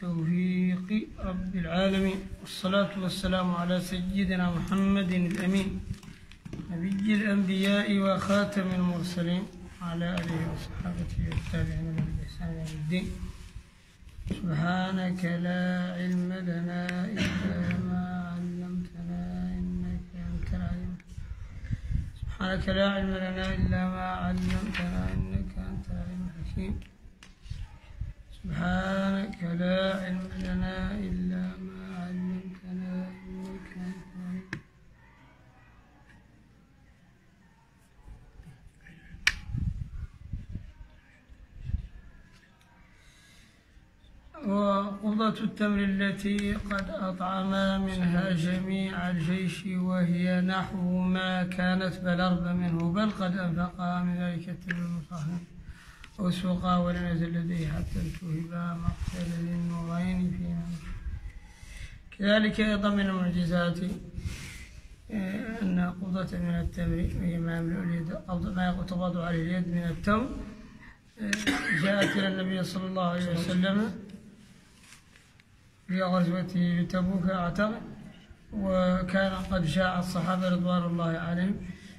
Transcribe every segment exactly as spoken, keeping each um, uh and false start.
توفيق رب العالمين، والصلاة والسلام على سيدنا محمد الأمين نبي الأنبياء وخاتم المرسلين وعلى آله وصحابته والتابعين لهم بإحسان إلى يوم الدين. سبحانك لا علم لنا إلا ما علمتنا إنك أنت العليم سبحانك لا علم لنا إلا ما علمتنا إنك أنت العليم الحكيم. سبحانك لا علم لنا إلا ما علمتنا إنك أنت العليم. وقضة التمر التي قد أطعم منها جميع الجيش وهي نحو ما كانت بل أرب منه، بل قد أنفقها من ذلك التمر المصاحب أو سوقا ولم يزل لديه حتى انتهبا مقتل للنورين فيما. كذلك أيضا من المعجزات أن قضة من التمر وهي ما يملأ اليد ما يقتضى عليه اليد من التمر جاءت إلى النبي صلى الله عليه وسلم في غزوة تبوك أعتقد، وكان قد شاع الصحابة رضوان الله عليهم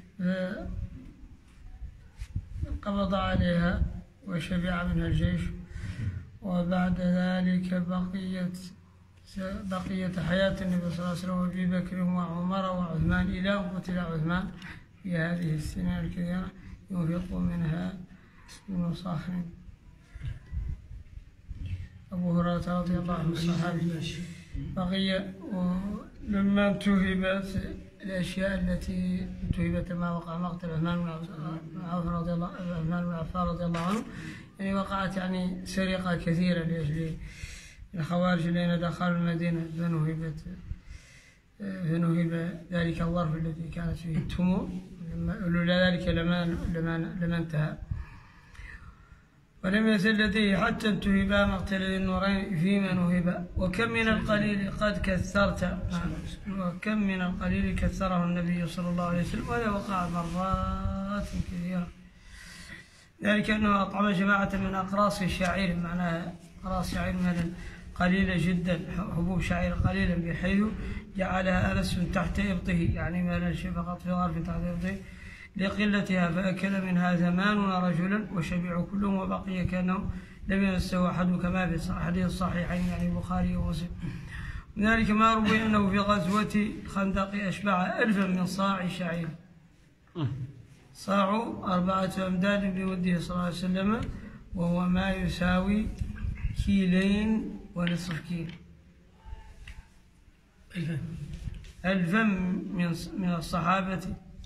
قبض عليها وشبع منها الجيش. وبعد ذلك بقيت بقية حياة النبي صلى الله عليه وسلم وأبي بكر وعمر وعثمان إلى أن قتل عثمان في هذه السنين الكثيرة ينفق منها من صاخر. أبو هريرة رضي الله عنه الصحابي بقي لما انتهبت الأشياء التي انتهبت ما وقع مقتل عثمان بن عفان رضي الله عثمان بن عفان رضي الله عنه، يعني وقعت يعني سرقة كثيرة لأجل الخوارج الذين دخلوا المدينة فنهبت فنهب ذلك الظرف الذي كانت فيه التمور، لولا ذلك لما لما لما انتهى. ولم يزل لديه حتى انتهبا مقتل النورين فيما نهب. وكم من القليل قد كثرت وكم من القليل كثره النبي صلى الله عليه وسلم، وهذا وقع مرات كثيرة. ذلك أنه أطعم جماعة من أقراص الشعير، معناها أقراص شعير مثلا قليلة جدا، حبوب شعير قليلة بحيث جعلها أنس تحت إبطه، يعني مثلا شيء فقط في ظرف تحت إبطه لقلتها، فأكل منها ثمانون رجلا وشبعوا كلهم وبقي كأنه لم يمسه أحد كما في حديث الصحيحين يعني البخاري ومسلم. من ذلك ما روي أنه في غزوة الخندق أشبع ألفا من صاع شعير. صاع أربعة أمداد بمده صلى الله عليه وسلم، وهو ما يساوي كيلين ونصف كيل. ألفا من من الصحابة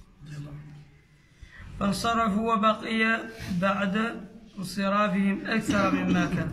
فانصرفوا وبقي بعد انصرافهم أكثر مما كان.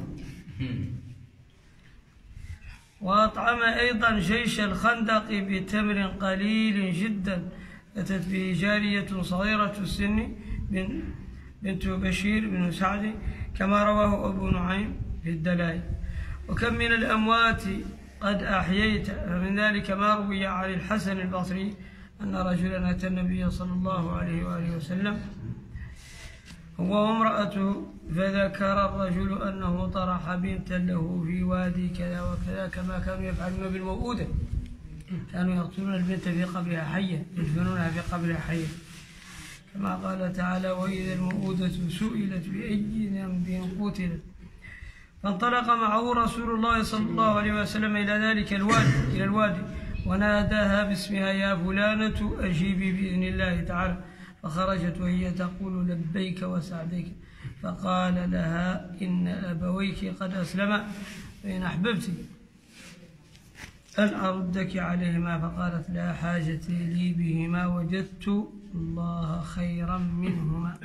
وأطعم أيضا جيش الخندق بتمر قليل جدا أتت به جارية صغيرة السن بنت بشير بن سعد كما رواه أبو نعيم في الدلائل. وكم من الأموات قد أحييت، فمن ذلك ما روي عن الحسن البصري أن رجلا أتى النبي صلى الله عليه وآله وسلم هو وامرأته، فذكر الرجل أنه طرح بنتا له في وادي كذا وكذا، كما كانوا يفعلون بالموؤودة، كانوا يقتلون البنت في قبرها حية، يدفنونها في قبرها حية، كما قال تعالى: وإذا الموؤودة سئلت بأي ذنب قتلت. فانطلق معه رسول الله صلى الله عليه وسلم إلى ذلك الوادي إلى الوادي وناداها باسمها: يا فلانة أجيبي بإذن الله تعالى. فخرجت وهي تقول: لبيك وسعديك. فقال لها: إن أبويك قد أسلما، فإن أحببت أن أردك عليهما. فقالت: لا حاجة لي بهما، وجدت الله خيرا منهما.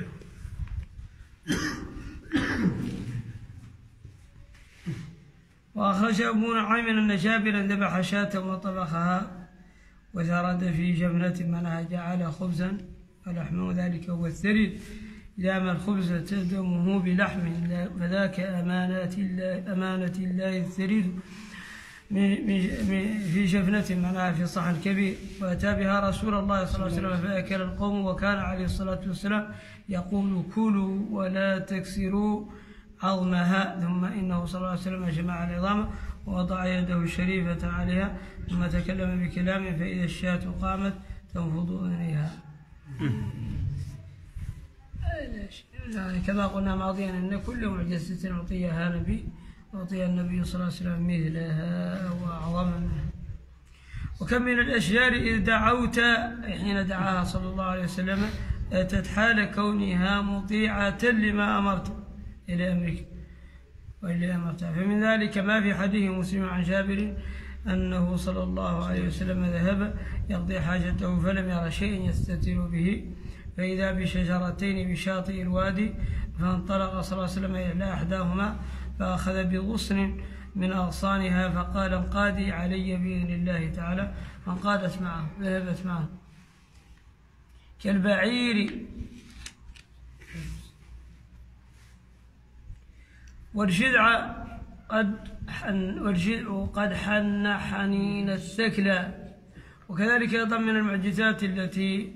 وأخرج أبو نعيم أن جابرا ذبح شاة وطبخها وثرد في جمرة منها، جعل خبزا ولحمه، ذلك هو الثريد، إذا ما الخبز تدمه بلحم، فذاك أمانة الله, أمانة الله الثريد في جفنة منها في صحن كبير. وأتى بها رسول الله صلى الله عليه وسلم فأكل القوم، وكان عليه الصلاة والسلام يقول: كلوا ولا تكسروا عظمها، ثم إنه صلى الله عليه وسلم جمع العظام ووضع يده الشريفة عليها، ثم تكلم بكلام فإذا الشاة قامت تنفض إليها. كما قلنا ماضيا أن كل معجزة أعطيها نبي أعطي النبي صلى الله عليه وسلم مثلها وأعظم منها. وكم من الأشجار إذ دعوت حين دعاها صلى الله عليه وسلم أتت حال كونها مطيعة لما أمرت إلى أمرك وإلى أمرتها. فمن ذلك ما في حديث مسلم عن جابر أنه صلى الله عليه وسلم ذهب يقضي حاجته فلم يرى شيئا يستتر به، فإذا بشجرتين بشاطئ الوادي، فانطلق صلى الله عليه وسلم إلى إحداهما فأخذ بغصن من أغصانها فقال انقادي علي بإذن الله تعالى، فانقادت معه ذهبت معه كالبعير. والجذع قد حن والجذع قد حن حنين الثكلى. وكذلك أيضا من المعجزات التي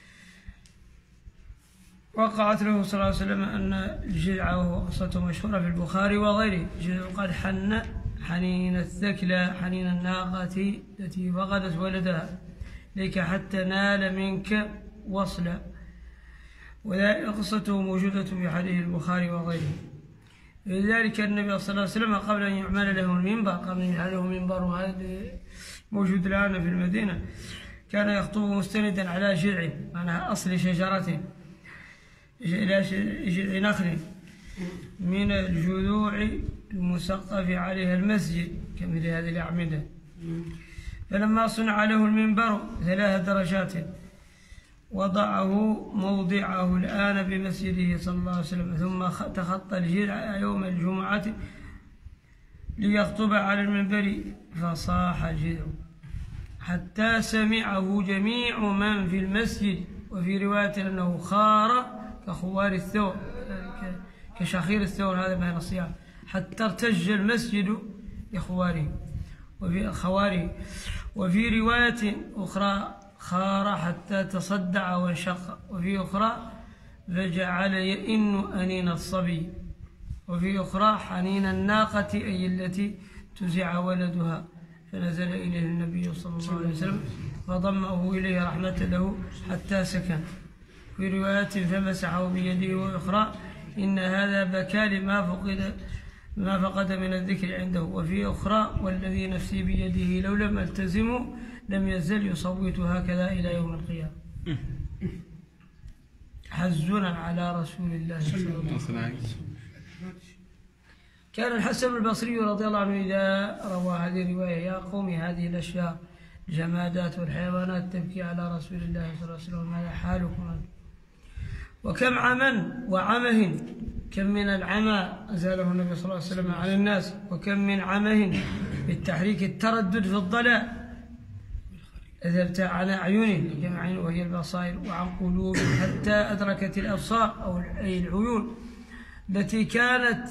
وقعت له صلى الله عليه وسلم أن الجذع وهو قصته مشهورة في البخاري وغيره، الجذع قد حن حنين الثكلى حنين الناقة التي فقدت ولدها لك حتى نال منك وصلا، وذلك قصته موجودة في حديث البخاري وغيره. لذلك النبي صلى الله عليه وسلم قبل أن يعمل له المنبر قبل أن يعمل له منبر، وهذا موجود الآن في المدينة، كان يخطب مستندا على جذع معناها أصل شجرة إلى جذع نخل من الجذوع المسقف عليها المسجد كمثل هذه الأعمدة. فلما صنع له المنبر ثلاث درجات وضعه موضعه الآن بمسجده صلى الله عليه وسلم، ثم تخطى الجذع يوم الجمعة ليخطب على المنبر فصاح الجذع حتى سمعه جميع من في المسجد، وفي رواية أنه خار كخوار الثور كشخير الثور هذا بين الصيام، حتى ارتج المسجد لخواره وفي خواره. وفي رواية أخرى خار حتى تصدع وانشق، وفي أخرى فجعل يئن أنين الصبي، وفي أخرى حنين الناقة أي التي تزع ولدها، فنزل إليه النبي صلى الله عليه وسلم فضمه إليه رحمة له حتى سكن. في رواية فمسحه بيده، وأخرى إن هذا بكى لما فقد ما فقد من الذكر عنده، وفي أخرى والذي نفسي بيده لو لم ألتزمه لم يزل يصوت هكذا إلى يوم القيامة. حزنا على رسول الله صلى الله عليه وسلم. كان الحسن البصري رضي الله عنه إذا روى هذه الرواية يا قوم هذه الأشياء الجمادات والحيوانات تبكي على رسول الله صلى الله عليه وسلم، ماذا حالكم؟ وكم عمى وعمه، كم من العمى أزاله النبي صلى الله عليه وسلم عن الناس، وكم من عمه بالتحريك التردد في الضلال أذبت عن أعينهم وهي البصائر، وعن قلوب حتى أدركت الأبصار أو أي العيون التي كانت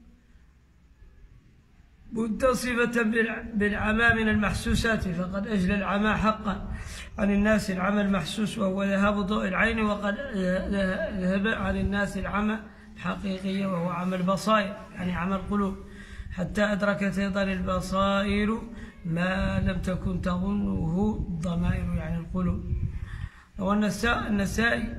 متصفة بالعمى من المحسوسات، فقد أجلى العمى حقا عن الناس العمى المحسوس وهو ذهاب ضوء العين، وقد ذهب عن الناس العمى الحقيقية وهو عمى البصائر يعني عمى القلوب، حتى أدركت أيضا البصائر ما لم تكن تظنه الضمائر يعني القلوب. والنسائي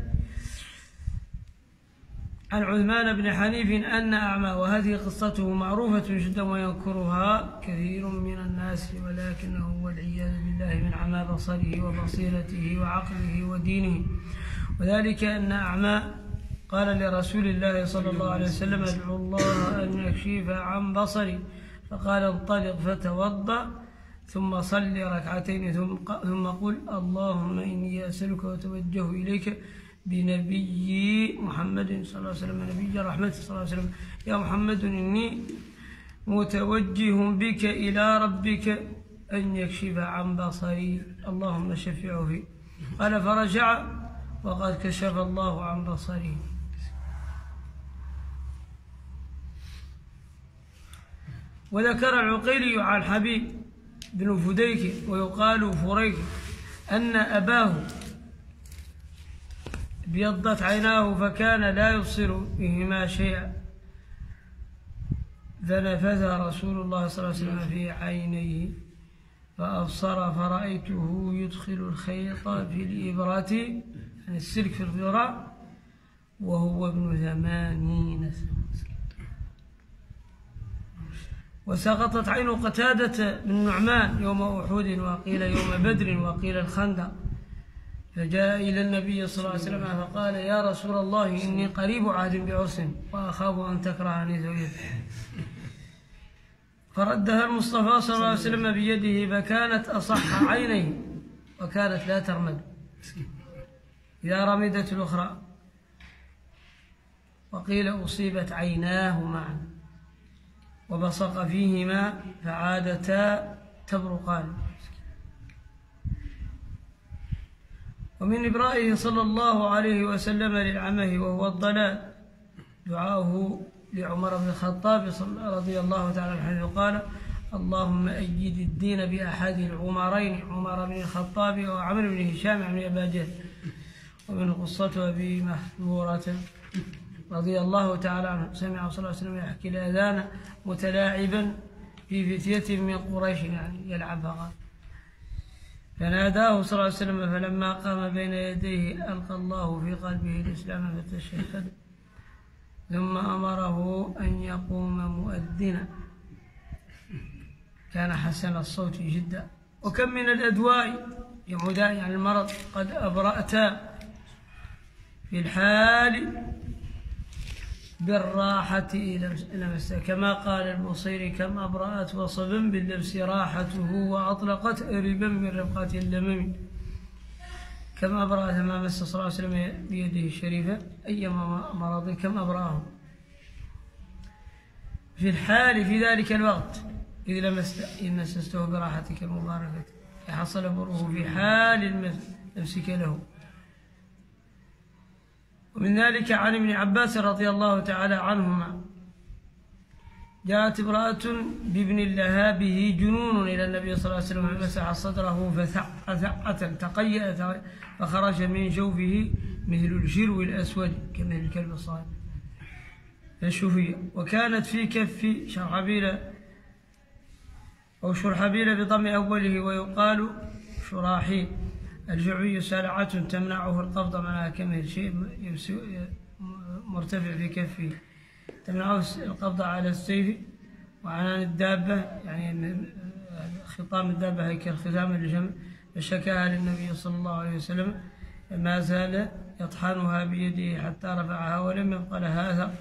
عن عثمان بن حنيف أن أعمى، وهذه قصته معروفة جدا ويذكرها كثير من الناس، ولكنه والعياذ بالله من عمى بصره وبصيرته وعقله ودينه. وذلك أن أعمى قال لرسول الله صلى الله عليه وسلم ادعو الله أن يكشف عن بصري، فقال انطلق فتوضأ ثم صل ركعتين ثم قل اللهم إني أسألك وأتوجه إليك بنبي محمد صلى الله عليه وسلم نبي رحمة صلى الله عليه وسلم يا محمد إني متوجه بك إلى ربك أن يكشف عن بصري اللهم شفعه فيه. قال فرجع وقد كشف الله عن بصره. وذكر العقيلي عن حبيب بن فديك ويقال فريك أن أباه ابيضت عيناه فكان لا يبصر بهما شيئا، فنفذ رسول الله صلى الله عليه وسلم في عينيه فأبصر فرأيته يدخل الخيط في الإبرة، يعني السلك في الذراع، وهو ابن ثمانين سنة. وسقطت عين قتادة بن نعمان يوم أحد، وقيل يوم بدر، وقيل الخندق، فجاء إلى النبي صلى الله عليه وسلم فقال: يا رسول الله، إني قريب عهد بعرس وأخاف أن تكرهني زوجتي. فردها المصطفى صلى الله عليه وسلم بيده، فكانت أصح عينيه وكانت لا ترمد إذا رمدت الأخرى، وقيل أصيبت عيناه معا وبصق فيهما فعادتا تبرقان. ومن إبرائه صلى الله عليه وسلم للعمه وهو الضلال دعاؤه لعمر بن الخطاب رضي الله تعالى عنه، حيث قال: اللهم أيد الدين بأحد العمرين، عمر بن الخطاب وعمر بن هشام عن أبا جهل. ومن قصة أبي محذورة رضي الله تعالى عنه، سمع صلى الله عليه وسلم يحكي الأذان متلاعبا في فتية من قريش، يعني يلعب، فقال: فناداه صلى الله عليه وسلم، فلما قام بين يديه ألقى الله في قلبه الإسلام فتشهد، ثم أمره أن يقوم مؤذنا، كان حسن الصوت جدا. وكم من الأدواء يعودان عن المرض قد أبرأتا في الحال بالراحة إلى مسا، كما قال البصيري: كم أبرأت وصبا باللبس راحته، وأطلقت أربا من ربقة اللمم. كم أبرأت ما مس صلى الله عليه وسلم بيده الشريفة أيما مرض، كم أبرأه في الحال في ذلك الوقت إذ لمسسته براحتك المباركة، حصل بره في حال نفسك له. ومن ذلك عن ابن عباس رضي الله تعالى عنهما: جاءت امرأة بابن لها به جنون إلى النبي صلى الله عليه وسلم، فمسح صدره فثع ثعة تقيأت، فخرج من جوفه مثل الجرو الأسود كمثل الكلب الصالح فشفي. وكانت في كف شرحبيل أو شرحبيل بضم أوله، ويقال شراحيل الجعي سلعة تمنعه القبض، معناها كمثل شيء مرتفع في كفه تمنعه القبض على السيف. وعنان الدابة يعني خطام الدابة هيكل ختام الجمل، فشكاها للنبي صلى الله عليه وسلم، فما زال يطحنها بيده حتى رفعها ولم يبق لها أثر،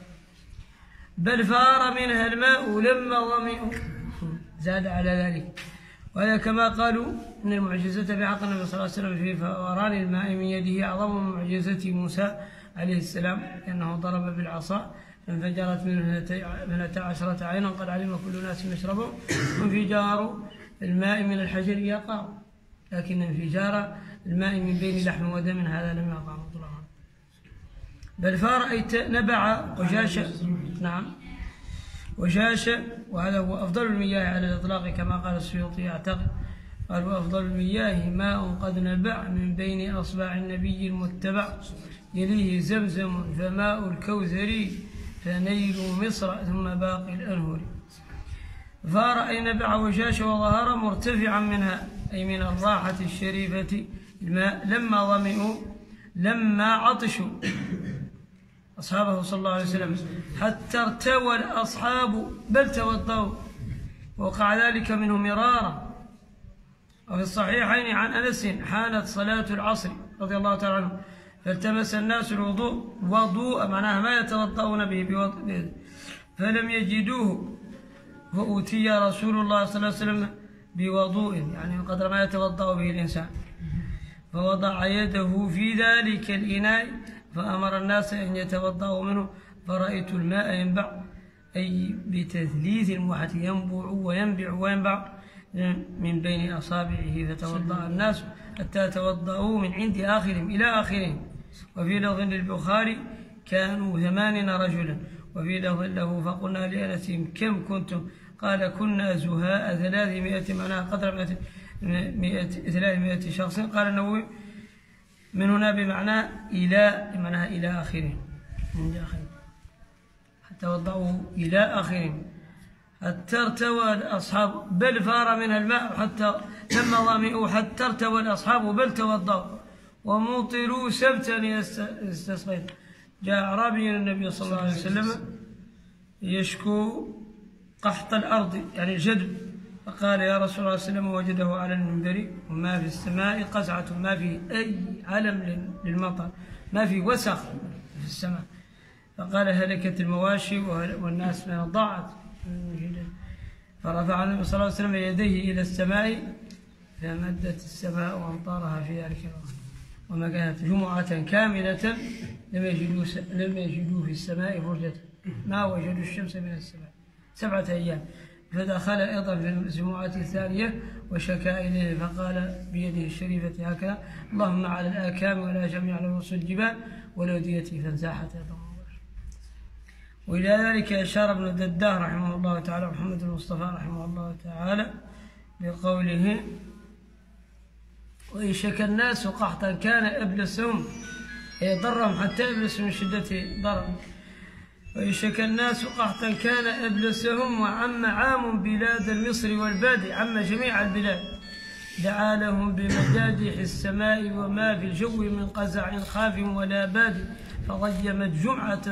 بل فار منها الماء لما ظمئوا، زاد على ذلك. وهذا كما قالوا إن المعجزة بحق النبي صلى الله عليه وسلم في فوران الماء من يده أعظم من معجزة موسى عليه السلام، لأنه ضرب بالعصا فانفجرت منه اثنتا عشرة عينا قد علم كل ناس مشربهم، وانفجار الماء من الحجر يقع، لكن انفجار الماء من بين لحم ودم هذا لم يقع مطلقا. بل فار أي نبع وجاش، نعم وجاش، وهذا هو أفضل المياه على الإطلاق كما قال السيوطي أعتقد، قال: وأفضل المياه ماء قد نبع من بين أصبع النبي المتبع، يليه زمزم فماء الكوثر، فنيل مصر ثم باقي الأنهر. فار أي نبع وجاش وظهر مرتفعا منها، أي من الراحة الشريفة الماء، لما ظمئوا لما عطشوا أصحابه صلى الله عليه وسلم حتى ارتوى الأصحاب بل توضوا، وقع ذلك منهم مرارا. وفي الصحيحين عن أنس: حانت صلاة العصر رضي الله تعالى عنه، فالتمس الناس الوضوء وضوء معناها ما يتوضؤون به بوضوء، فلم يجدوه، فأوتي رسول الله صلى الله عليه وسلم بوضوء، يعني قدر ما يتوضأ به الإنسان، فوضع يده في ذلك الإناء فأمر الناس أن يتوضأوا منه، فرأيت الماء ينبع، أي بتثليث الموحة، ينبع وينبع وينبع من بين أصابعه، فتوضأ الناس حتى توضأوا من عند آخرهم إلى آخرهم. وفي لفظ للبخاري: كانوا ثمانين رجلا. وفي لفظ له: فقلنا لأنس: كم كنتم؟ قال: كنا زهاء ثلاثمائة، معناها قدر ثلاثمائة شخص. قال النووي: من هنا بمعنى إلى، معناها إلى آخرهم، من آخرهم حتى وضعوا إلى آخرهم. حتى ارتوى الأصحاب بل فار منها الماء حتى لما ظمئوا حتى ارتوى الأصحاب بل توضأوا ومطروا سبتا يستسقين. جاء أعرابي النبي صلى الله عليه وسلم يشكو قحط الأرض يعني الجدب، فقال يا رسول الله صلى الله عليه وسلم وجده على المنبر وما في السماء قزعة، ما في أي علم للمطر، ما في وسخ في السماء. فقال هلكت المواشي والناس من ضاعت. فرفع النبي صلى الله عليه وسلم يديه إلى السماء فمدت السماء وأمطارها في ذلك الوقت. وما كانت جمعة كاملة لم يجدوا لم يجدوا في السماء فرجة، ما وجدوا الشمس من السماء سبعة أيام. فدخل أيضا في الجمعة الثانية وشكا إليه فقال بيده الشريفة هكذا اللهم على الآكام ولا جميع رؤوس الجبال ولوديتي فانزاحت أيضا. وإلى ذلك أشار ابن الدداه رحمه الله تعالى محمد المصطفى رحمه الله تعالى بقوله وإن شكى الناس قحطا كان أبلسهم أي ضرهم حتى أبلسوا من شدة ضرر. وإن شكى الناس قحطا كان أبلسهم وعم عام بلاد المصر والبادي، عم جميع البلاد. دعا لهم بمجادح السماء وما في الجو من قزع خاف ولا بادي، فضيمت جمعة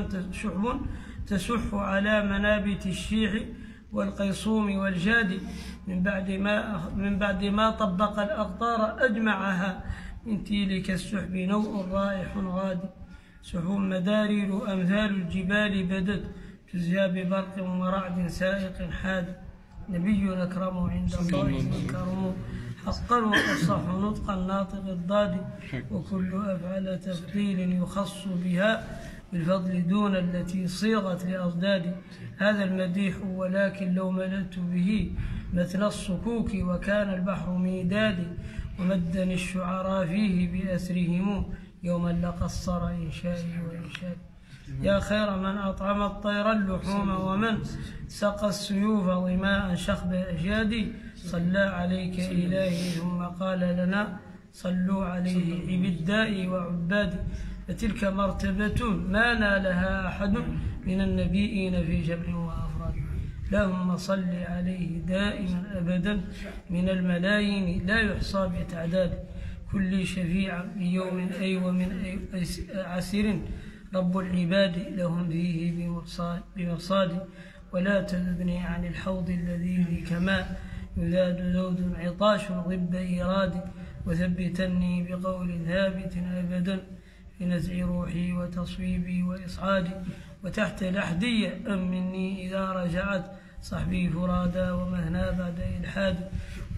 شحب تسح على منابت الشيح والقيصوم والجاد، من بعد ما من بعد ما طبق الأقطار أجمعها، من تيلك السحب نوء رائح غادي. سحب مدارير أمثال الجبال بدت، تزهى ببرق ورعد سائق حاد. نبي أكرم عند الله من كرم، حقا وأصح نطقا ناطق الضاد. وكل أفعال تفضيل يخص بها بالفضل دون التي صيغت لأضداد. هذا المديح ولكن لو ملأت به مثل الصكوك وكان البحر ميدادي، ومدني الشعراء فيه بأسرهم يوما لقصر إنشائي وإنشادي. يا خير من أطعم الطير اللحوم ومن سقى السيوف ظماء شخب أجادي، صلى عليك إلهي ثم قال لنا صلوا عليه عبدائي وعبادي. فتلك مرتبة ما نالها أحد من النبيين في جمع وأفراد. اللهم صل عليه دائما أبدا من الملايين لا يحصى بتعداد. كل شفيع في يوم أي ومن أي عسير رب العباد لهم فيه بمرصاد. ولا تذبني عن الحوض الذي في كماء يذاد ذود عطاش ضب إيرادي. وثبتني بقول ثابت أبدا في نزع روحي وتصويبي وإصعادي. وتحت الأحدية أمني إذا رجعت صحبي فرادا ومهنا بعد إلحاد.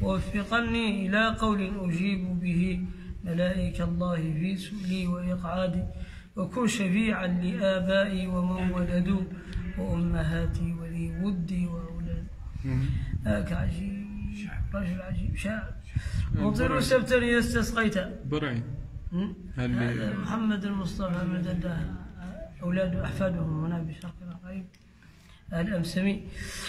ووفقني إلى قول أجيب به ملائكة الله في سؤلي وإقعادي. وكن شفيعا لآبائي ومن ولدوا وأمهاتي وذي ودي وأولادي. هاك عجيب رجل عجيب شاعر. مطر سبتا يستسقيت برعي هذا محمد المصطفى من دده أولاد أحفادهم هنا بشرق الغريب الأمسمي.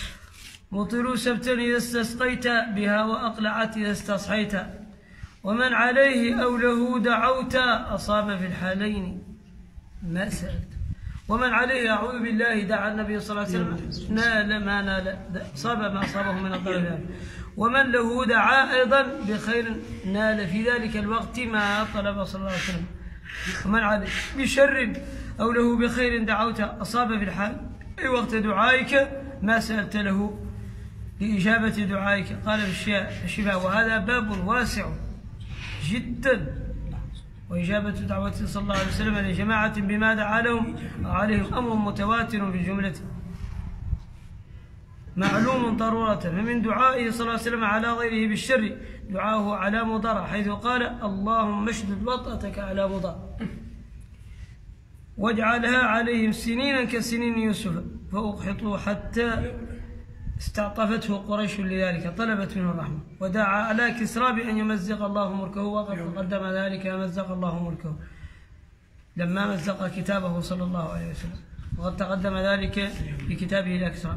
مطر سبتا يستسقيت بها وأقلعت يستصحيت، ومن عليه أو له دعوت أصاب في الحالين ما سألت. ومن عليه أعوذ بالله دعا النبي صلى الله عليه وسلم نال ما نال، صاب ما أصابه من الضرر. ومن له دعا أيضا بخير نال في ذلك الوقت ما طلب صلى الله عليه وسلم. ومن عليه بشر أو له بخير دعوت أصاب في الحال أي وقت دعائك ما سألت له لإجابة دعائك. قال في الشفاء وهذا باب واسع جدا، وإجابة دعوة صلى الله عليه وسلم لجماعة بما دعا لهم عليهم أمر متواتر في جملته معلوم ضرورة. فمن دعائه صلى الله عليه وسلم على غيره بالشر دعاه على مضر، حيث قال اللهم اشدد وطأتك على مضر واجعلها عليهم سنينا كسنين يوسف فأقحطوا حتى استعطفته قريش لذلك طلبت منه الرحمة. ودعا على كسرى بأن يمزق الله ملكه، وقد قدم ذلك مزق الله ملكه لما مزق كتابه صلى الله عليه وسلم، وقد تقدم ذلك في كتابه إلى كسرى.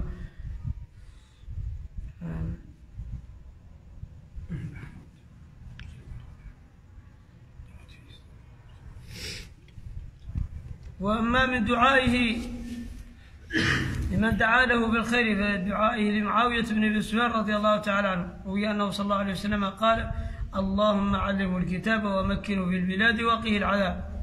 وأما من دعائه لمن دعا له بالخير فدعائه لمعاوية بن أبي سفيان رضي الله تعالى عنه، روي أنه صلى الله عليه وسلم قال: اللهم علمه الكتاب ومكنه في البلاد وقه العذاب.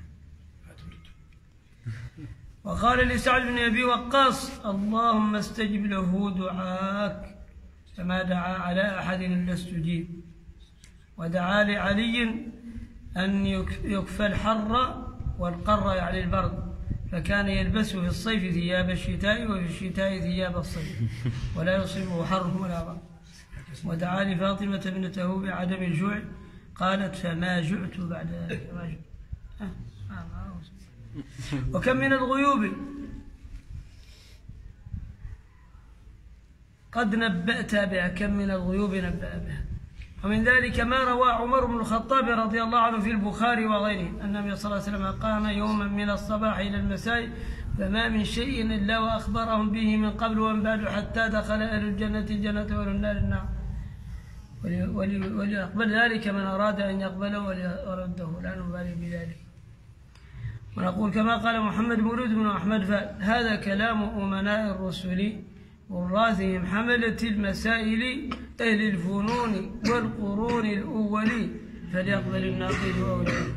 وقال لسعد بن أبي وقاص: اللهم استجب له دعاك فما دعا على أحد إلا استجيب. ودعا لعلي أن يكفى الحر والقر يعني البرد، فكان يلبس في الصيف ثياب الشتاء وفي الشتاء ثياب الصيف ولا يصيبه حر ولا برد. ودعا لفاطمة ابنته بعدم الجوع، قالت: فما جعت بعد ذلك. ما جعت. وكم من الغيوب قد نبأت بها، كم من الغيوب نبأ بها. ومن ذلك ما روى عمر بن الخطاب رضي الله عنه في البخاري وغيره أن النبي صلى الله عليه وسلم قام يوما من الصباح إلى المساء فما من شيء إلا وأخبرهم به من قبل ومن بعد حتى دخل أهل الجنة الجنة وأهل النار النار، وليقبل ذلك من أراد أن يقبله وليرده، لا نبالي بذلك. ونقول كما قال محمد مولود بن أحمد: هذا كلام أمناء الرسل وراثهم حملة المسائل أهل الفنون والقرون الأولين، فليقبل الناقد أولئك.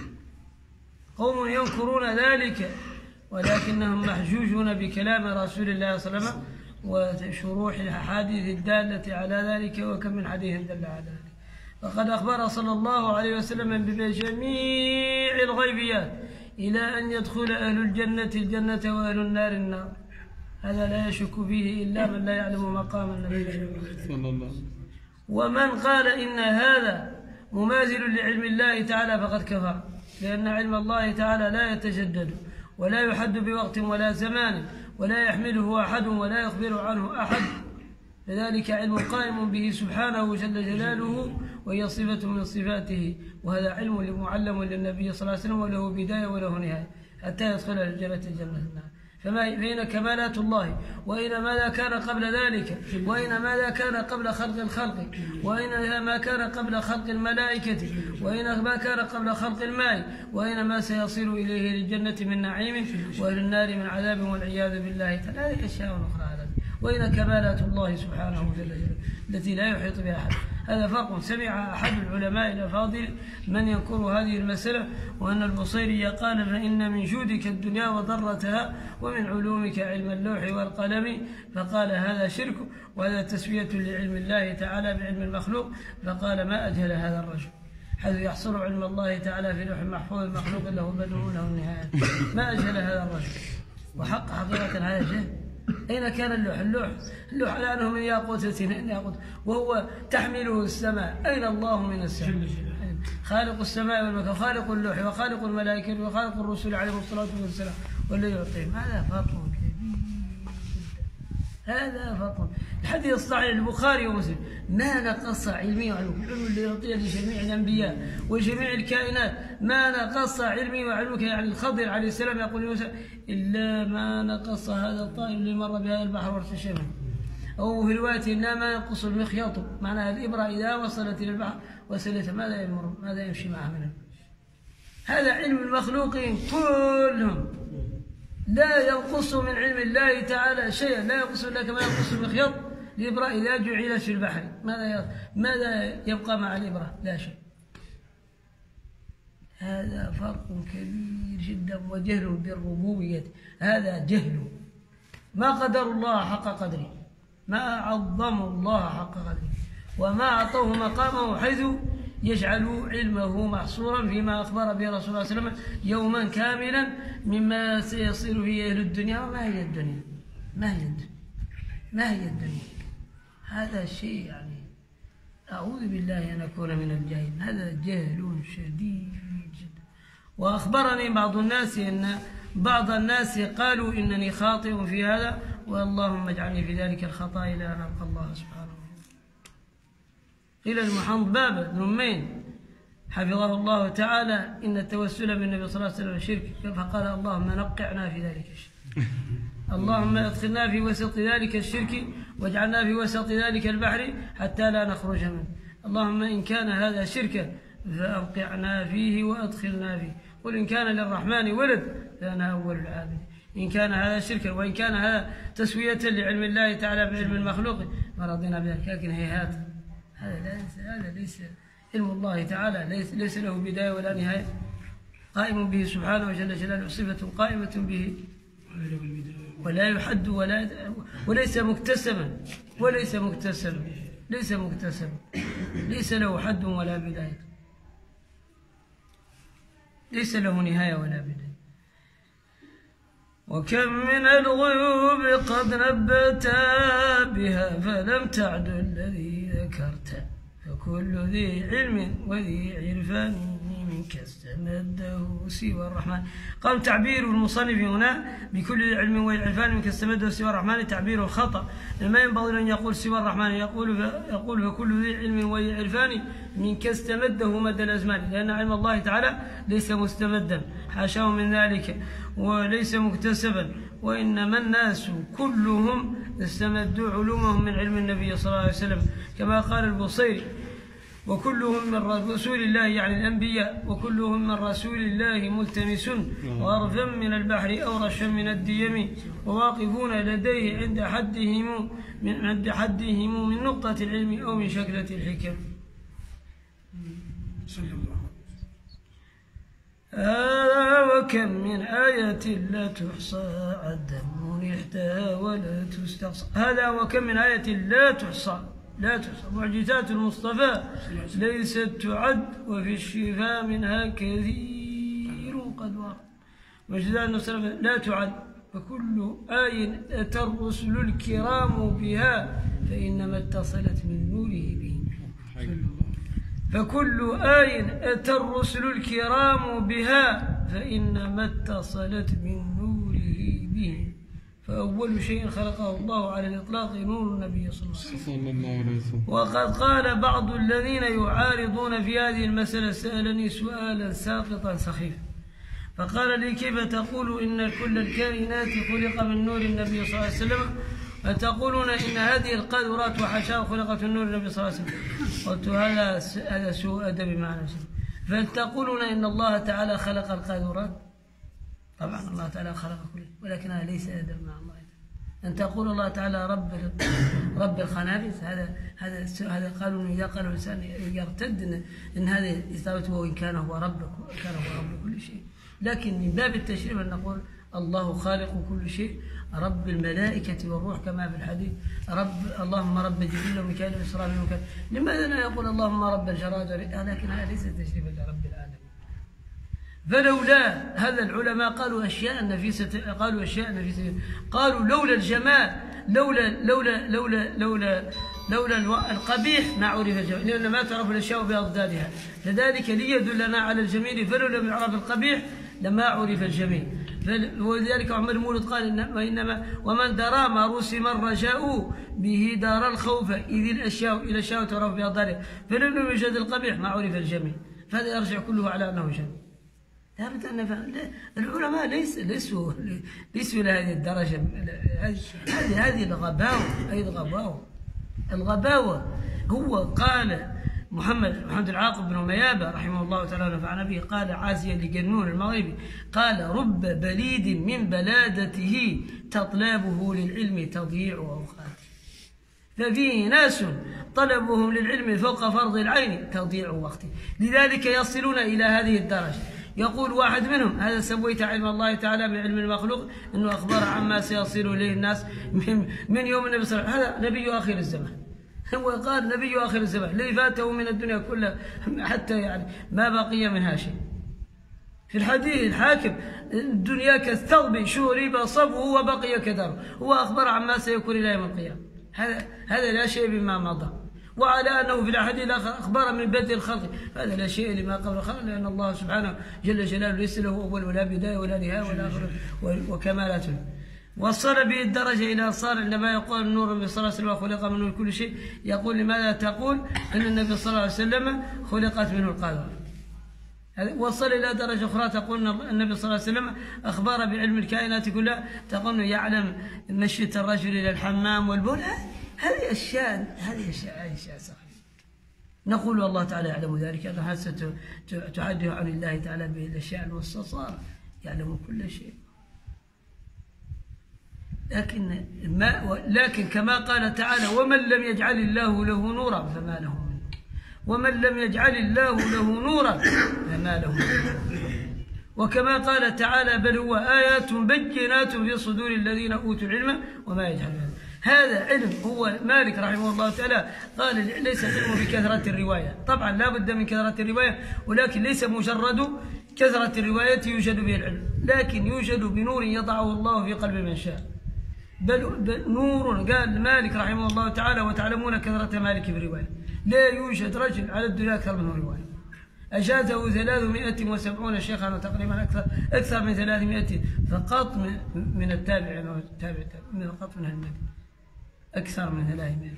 قوم ينكرون ذلك ولكنهم محجوجون بكلام رسول الله صلى الله عليه وسلم وشروح الأحاديث الدالة على ذلك، وكم من حديث دل على ذلك. فقد أخبر صلى الله عليه وسلم بجميع الغيبيات إلى أن يدخل أهل الجنة الجنة وأهل النار النار. هذا لا يشك فيه إلا من لا يعلم مقام النبي صلى الله عليه وسلم. ومن قال إن هذا مماثل لعلم الله تعالى فقد كفر، لأن علم الله تعالى لا يتجدد ولا يحد بوقت ولا زمان ولا يحمله أحد ولا يخبر عنه أحد، لذلك علم قائم به سبحانه جل جلاله وهي صفة من صفاته، وهذا علم معلم للنبي صلى الله عليه وسلم وله بداية وله نهاية حتى يدخل الجنة الجنة النار. فأين كمالات الله؟ وأين ماذا كان قبل ذلك؟ وأين ماذا كان قبل خلق الخلق؟ وأين ما كان قبل خلق الملائكة؟ وأين ما كان قبل خلق الماء؟ وأين ما سيصير إليه للجنة من نعيم وإلى النار من عذاب والعياذ بالله تعالى؟ هذه أشياء أخرى. وأين كمالات الله سبحانه جل جلاله التي لا يحيط بها أحد؟ هذا فرق. سمع أحد العلماء الأفاضل من ينكر هذه المسألة وأن البصيري قال: فإن من جودك الدنيا وضرتها ومن علومك علم اللوح والقلم، فقال: هذا شرك وهذا تسوية لعلم الله تعالى بعلم المخلوق. فقال: ما أجهل هذا الرجل، حيث يحصل علم الله تعالى في لوح محفوظ مخلوق له بدء له النهاية. ما أجهل هذا الرجل. وحق حقيقة هذا جهل. أين كان اللوح؟ اللوح اللوح على أنه من ياقوتة ياقوت، وهو تحمله السماء. أين الله من السماء؟ خالق السماء والمكان، خالق اللوح وخالق الملائكة وخالق الرسل عليهم الصلاة والسلام والذي يعطيهم. هذا فرق كبير جدا، هذا فرق. الحديث الصحيح البخاري ومسلم: ما نقص علمي وعلمك، العلم اللي يعطيه لجميع الأنبياء وجميع الكائنات، ما نقص علمي وعلمك، يعني الخضر عليه السلام يقول لموسى: إلا ما نقص هذا الطائر اللي مر بهذا البحر وارتشمه. أو في رواية: إلا ما ينقص المخيط، معناها الإبرة إذا وصلت إلى البحر وسلت ماذا يمر ماذا يمشي معها منه. هذا علم المخلوقين كلهم، لا ينقص من علم الله تعالى شيئا، لا ينقص إلا كما ينقص المخيط الإبرة إذا جعلت في البحر. ماذا ماذا يبقى مع الإبرة؟ لا شيء. هذا فرق كبير جدا وجهل بالربوبية، هذا جهل. ما قدر الله حق قدره، ما عظموا الله حق قدره، وما أعطوه مقامه حيث يجعل علمه محصورا فيما أخبر به رسول الله صلى الله عليه وسلم يوما كاملا مما سيصير فيه أهل الدنيا. وما هي الدنيا؟ ما هي الدنيا؟ ما هي الدنيا؟ هذا شيء يعني أعوذ بالله أن أكون من الجاهلين. هذا جهل شديد جدا. وأخبرني بعض الناس أن بعض الناس قالوا إنني خاطئ في هذا، واللهم اجعلني في ذلك الخطأ إلى أن ألقى الله سبحانه وتعالى. قيل المحمد بابا بن أمين حفظه الله تعالى: إن التوسل بالنبي صلى الله عليه وسلم شرك، فقال: اللهم نقعنا في ذلك الشرك، اللهم ادخلنا في وسط ذلك الشرك واجعلنا في وسط ذلك البحر حتى لا نخرج منه. اللهم إن كان هذا شركا فأوقعنا فيه وأدخلنا فيه. قل إن كان للرحمن ولد فأنا أول العابدين. إن كان هذا شركا وإن كان هذا تسوية لعلم الله تعالى بعلم المخلوق ما رضينا بذلك. لكن هيهات هذا ليس هذا ليس علم الله تعالى، ليس ليس له بداية ولا نهاية، قائم به سبحانه وجل جلاله، صفة قائمة به ولا يحد ولا وليس مكتسبا وليس مكتسبا ليس مكتسبا ليس له حد ولا بداية، ليس له نهاية ولا بداية. وكم من الغيوب قد نبت بها فلم تعد الذي ذكرت، فكل ذي علم وذي عرفان منك استمده سوى الرحمن. قام تعبير المصنف هنا بكل علم وعرفان منك استمده سوى الرحمن تعبير الخطأ، ما ينبغي أن يقول سوى الرحمن، يقول يقول فكل ذي علم وعرفان منك استمده مدى الأزمان، لأن علم الله تعالى ليس مستمدا حاشاه من ذلك وليس مكتسبا، وإنما الناس كلهم استمدوا علومهم من علم النبي صلى الله عليه وسلم، كما قال البصيري وكلهم من رسول الله يعني الأنبياء وكلهم من رسول الله ملتمس غرفا من البحر أو رشا من الديم، وواقفون لديه عند حدهم من عند حدهم من نقطة العلم أو من شكلة الحكم. هذا وكم من آية لا تحصى عدا منحتها ولا تستقصى. هذا وكم من آية لا تحصى لا تحصى. معجزات المصطفى ليست تعد وفي الشفاء منها كثير قد ورد. معجزات المصطفى لا تعد، فكل آية أتى الرسل الكرام بها فإنما اتصلت من نوره به. فكل آية أتى الرسل الكرام بها فإنما اتصلت من نوره به. فأول شيء خلقه الله على الإطلاق نور النبي صلى الله عليه وسلم. وقد قال بعض الذين يعارضون في هذه المسألة سألني سؤالا ساقطا سخيفا فقال لي كيف تقول إن كل الكائنات خلق من نور النبي صلى الله عليه وسلم فتقولون إن هذه القاذورات وحشاه خلقت من نور النبي صلى الله عليه وسلم؟ قلت هذا هذا سوء أدب مع نفسه. فتقولون إن الله تعالى خلق القاذورات؟ طبعا الله تعالى خلق كل شيء، ولكن هذا ليس أدب مع الله. أن تقول الله تعالى رب رب الخنافس، هذا هذا هذا قالوا إذا قال الإنسان يرتد إن هذا إثابته وإن كان هو رب كان هو رب كل شيء. لكن من باب التشريف أن نقول الله خالق كل شيء، رب الملائكة والروح كما في الحديث، رب اللهم رب جبريل وميكائيل وإسرافيل وميكائيل. لماذا لا يقول اللهم رب الجراد؟ لكن هذا ليس تشريفا لرب العالمين. فلولا هذا العلماء قالوا أشياء نفيسة، قالوا أشياء نفيسة، قالوا لولا الجمال لولا لولا لولا لولا لولا القبيح ما عرف الجميل، لأن ما تعرف الأشياء بأضدادها، لذلك ليدلنا على الجميل، فلولا لم يعرف القبيح لما عرف الجميل. ولذلك عمر المولد قال وإنما ومن درى ما رسم الرجاء به دار الخوف إذ الأشياء إلى الأشياء تعرف بأضدادها، فلم يوجد القبيح ما عرف الجميل، فهذا يرجع كله على أنه جميل. لابد أن العلماء ليس ليسوا ليسوا إلى هذه الدرجة. هذه هذه الغباوة، هذه الغباوة الغباوة. هو قال محمد محمد العاقب بن ميابة رحمه الله تعالى ونفعنا به، قال عازيا لجنون المغربي، قال رب بليد من بلادته تطلبه للعلم تضييع أوقاته، ففيه ناس طلبهم للعلم فوق فرض العين تضييع وقته، لذلك يصلون إلى هذه الدرجة. يقول واحد منهم هذا سويت علم الله تعالى بعلم المخلوق، أنه أخبر عما سيصل إليه الناس من يوم النبي صلى الله عليه وسلم، هذا نبي آخر الزمان. هو قال نبي آخر الزمان، لي فاته من الدنيا كلها حتى يعني ما بقي منها شيء. في الحديث الحاكم الدنيا كالثوب شورب صفه وبقي كدره، هو أخبر عما سيكون إلى يوم القيامة. هذا هذا لا شيء بما مضى. وعلى أنه في الأحاديث الآخر أخبر من بدء الخلق، هذا لا شيء لما قبل الخلق، لأن الله سبحانه جل جلاله ليس له أول ولا بداية ولا نهاية ولا آخر وكمالاته. وصل به الدرجة إلى صار عندما يقول النور النبي صلى الله عليه وسلم خلق منه كل شيء، يقول لماذا تقول أن النبي صلى الله عليه وسلم خلقت منه القاذورات؟ وصل إلى درجة أخرى تقول أن النبي صلى الله عليه وسلم أخبر بعلم الكائنات كلها، تقول أنه يعلم مشية الرجل إلى الحمام والبول. هذه أشياء هذه أشياء أشياء صحيحة. نقول والله تعالى يعلم ذلك، أنها ستحدث عن الله تعالى بالأشياء المستصغرة، يعلم كل شيء. لكن ما لكن كما قال تعالى ومن لم يجعل الله له نورا فما له من نور ومن لم يجعل الله له نورا فما له من نور. وكما قال تعالى بل هو آيات بينات في صدور الذين أوتوا العلم وما يجهلون. هذا علم هو مالك رحمه الله تعالى قال ليس العلم بكثرة الرواية، طبعا لا بد من كثرة الرواية، ولكن ليس مجرد كثرة الرواية يوجد به العلم، لكن يوجد بنور يضعه الله في قلب من شاء. بل نور قال مالك رحمه الله تعالى وتعلمون كثرة مالك في الرواية، لا يوجد رجل على الدنيا أكثر منه رواية. أجازه ثلاثمائة وسبعين شيخا تقريبا أكثر أكثر من ثلاثمائة فقط من التابعين والتابع من فقط من المدينة أكثر من ثلاثمائة.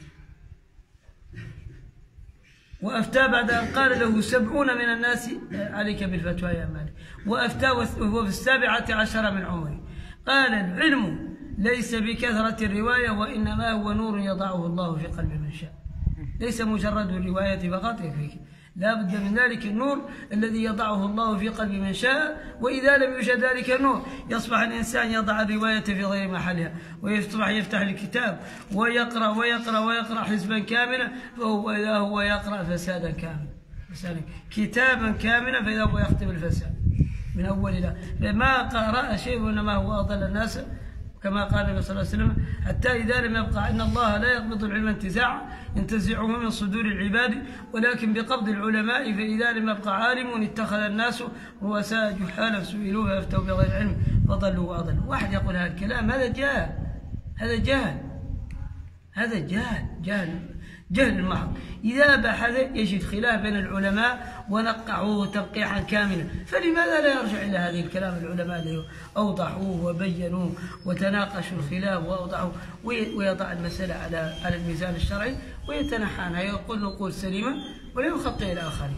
وأفتى بعد أن قال له سبعون من الناس عليك بالفتوى يا مالك، وأفتى وهو في السابعة عشر من عمره. قال العلم ليس بكثرة الرواية وإنما هو نور يضعه الله في قلب من شاء، ليس مجرد الرواية فقط يكفيك، لا بد من ذلك النور الذي يضعه الله في قلب من شاء. وإذا لم يوجد ذلك النور يصبح الإنسان يضع الرواية في غير محلها، ويصبح يفتح الكتاب ويقرأ ويقرأ ويقرأ حزبا كاملا، فهو إذا هو يقرأ فسادا كاملا، كتابا كاملا فإذا هو يختم الفساد من أول إلى ما قرأ شيء وإنما هو أضل الناس كما قال النبي صلى الله عليه وسلم حتى إذا لم يبقى إن الله لا يقبض العلم انتزاعا ينتزعه من صدور العباد ولكن بقبض العلماء، فإذا لم يبقى عالم اتخذ الناس رؤساء جحالا سئلوا فأفتوا بغير علم فضلوا وأضلوا. واحد يقول هذا الكلام هذا جهل، هذا جهل هذا جهل جهل جهل محض. إذا بحث يجد خلاف بين العلماء ونقعوه تنقيحا كاملا، فلماذا لا يرجع إلى هذه الكلام العلماء الذين أوضحوه وبينوه وتناقشوا الخلاف وأوضحوا، ويضع المسألة على على الميزان الشرعي ويتنحى عنها، يقول نقول سليما ولا يخطئ إلى آخرين.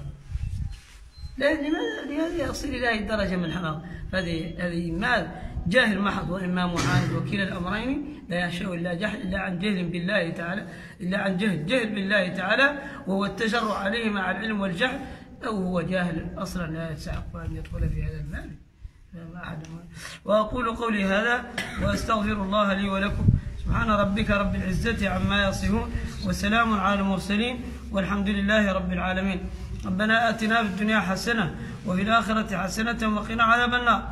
لماذا لهذه يصل إلى هذه الدرجة من الحماقة؟ هذه هذه إما جاهل محض وإما معاند، وكلا الأمرين لا ينشأ إلا جهل إلا عن جهل بالله تعالى إلا عن جهل جهل بالله تعالى، وهو التجرع عليه مع العلم والجهل، أو هو جاهل أصلا لا يستحق أن يدخل في هذا المال. وأقول قولي هذا وأستغفر الله لي ولكم. سبحان ربك رب العزة عما يصفون وسلام على المرسلين والحمد لله رب العالمين. ربنا آتنا في الدنيا حسنة وفي الآخرة حسنة وقنا عذاب النار.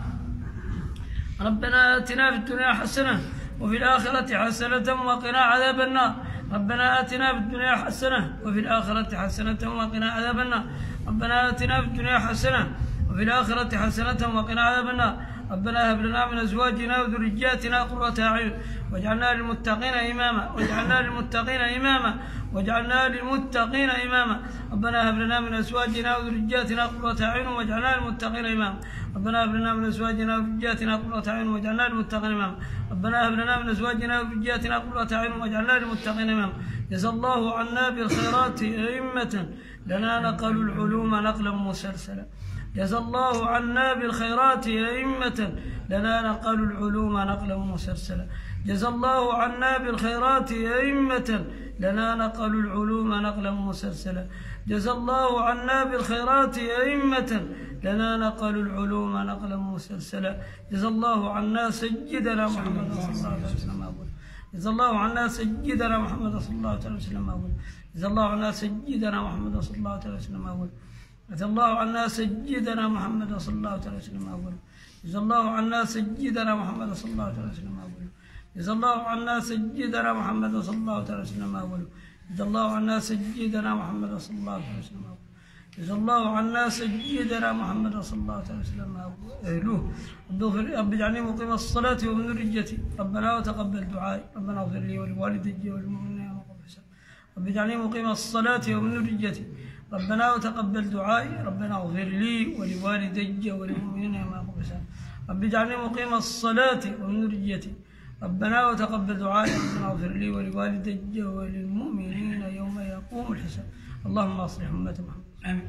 ربنا آتنا في الدنيا حسنة وفي الآخرة حسنة وقنا عذاب النار. ربنا آتنا في الدنيا حسنة وفي الآخرة حسنة وقنا عذاب النار. ربنا آتنا في الدنيا حسنة وفي الآخرة حسنة وقنا عذاب النار. ربنا هب لنا من أزواجنا وذرياتنا قرة أعين واجعلنا للمتقين إماما واجعلنا للمتقين إماما واجعلنا للمتقين إماما. ربنا هب لنا من أزواجنا وذرياتنا قرة أعين واجعلنا للمتقين إماما. ربنا هب لنا من أزواجنا وذرياتنا قرة أعين واجعلنا للمتقين إماما. ربنا هب لنا من أزواجنا وذرياتنا قرة أعين واجعلنا للمتقين إماما. جزا الله عنا بالخيرات أئمة لنا نقلوا العلوم نقلا مسلسلا. جزا الله عنا بالخيرات أئمة لنا نقلوا العلوم نقلا مسلسلا. جزا الله عنا بالخيرات أئمة لنا نقلوا العلوم نقلا مسلسلا. جزا الله عنا بالخيرات أئمة لنا نقلوا العلوم نقلا مسلسلا. جزا الله عنا سيدنا محمد صلى الله عليه وسلم. جزا الله عنا سيدنا محمد صلى الله عليه وسلم. جزا الله عنا سيدنا محمد صلى الله عليه وسلم. جزا الله عنا سيدنا محمد صلى الله عليه وسلم. جزا الله عنا سيدنا محمد صلى الله عليه وسلم. جزا الله عنا سيدنا محمد صلى الله عليه وسلم. جزا الله عنا سيدنا محمد صلى الله عليه وسلم. جزا الله عنا سيدنا محمد صلى الله عليه وسلم. أهلوه رب اجعلني مقيم الصلاة ومن ذريتي ربنا وتقبل دعائي ربنا اغفر لي ولوالدي والمؤمنين يوم يقوم الحساب. رب اجعلني مقيم الصلاة ومن ذريتي ربنا وتقبل دعائي ربنا اغفر لي ولوالدي وللمؤمنين يوم يقوم الحساب. رب اجعلني مقيم الصلاة ومن ذريتي ربنا وتقبل دعائي ربنا اغفر لي ولوالدي وللمؤمنين يوم يقوم الحساب. اللهم اصلح أمة محمد. آمين.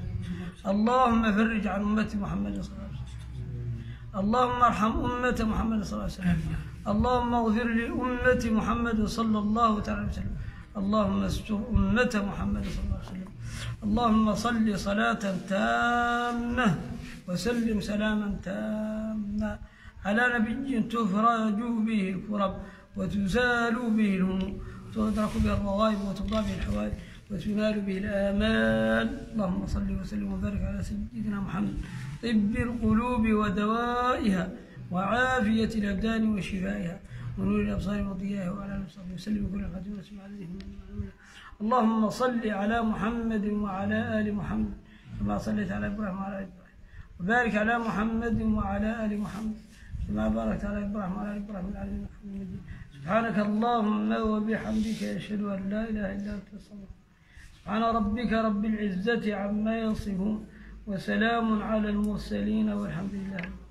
اللهم فرج عن أمة محمد صلى الله عليه وسلم. اللهم ارحم أمة محمد صلى الله عليه وسلم. اللهم اغفر لأمة محمد صلى الله عليه وسلم. اللهم استر أمة محمد صلى الله عليه وسلم. اللهم صل صلاة تامة وسلم سلاما تاما على نبي تفرج به الكرب وتزال به الهموم وتدرك به الرغائب وتقضى به الحوائج وتنال به الآمال. اللهم صل وسلم وبارك على سيدنا محمد طب القلوب ودوائها وعافية الأبدان وشفائها ونور الأبصار وضيائها وعلى آله وصحبه وسلم وكل خاتم وسلم عليه. اللهم صل على محمد وعلى آل محمد كما صليت على إبراهيم وعلى آل إبراهيم وبارك على محمد وعلى آل محمد كما باركت على إبراهيم وعلى آل إبراهيم في العالمين إنك حميد مجيد. سبحانك اللهم وبحمدك أشهد أن لا إله إلا أنت أستغفرك. سبحان ربك رب العزة عما يصفون وسلام على المرسلين والحمد لله.